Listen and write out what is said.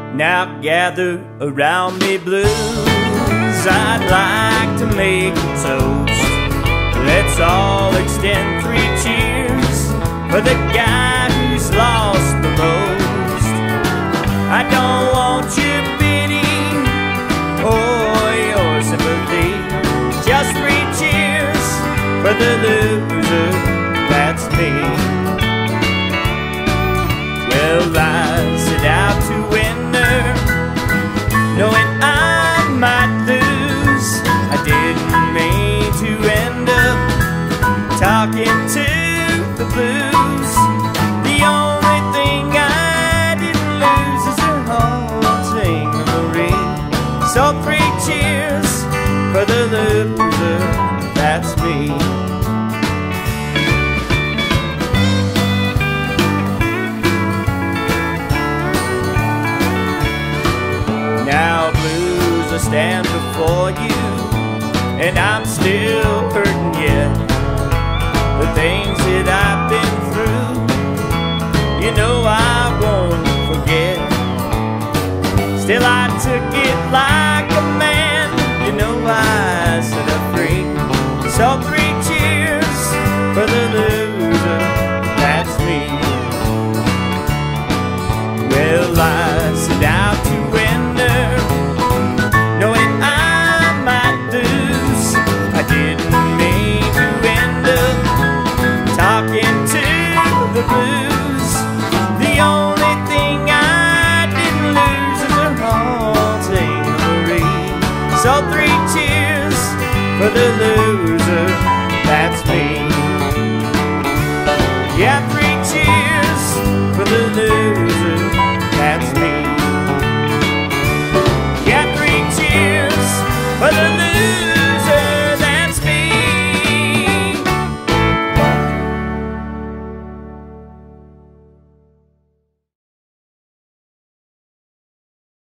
Now gather around me, blues. I'd like to make a toast. Let's all extend 3 cheers for the guy who's lost the most. I don't want your pity or your sympathy. Just 3 cheers for the loser, that's me. Well, I set out to winter, knowing I might lose. I didn't mean to end up talking to the blues. The only thing I didn't lose is a haunting memory. So 3 cheers for the loser, that's me. Now blues, I stand before you, and I'm still hurting yet. The things that I've been through, you know I won't forget. Still I took it like a man, you know I set up free. So 3 cheers for the loser, that's me. Well, I set out to winter, knowing I might lose. I didn't mean to end up talking to the blues. The only thing I didn't lose is a haunting memory. So 3 cheers for the loser.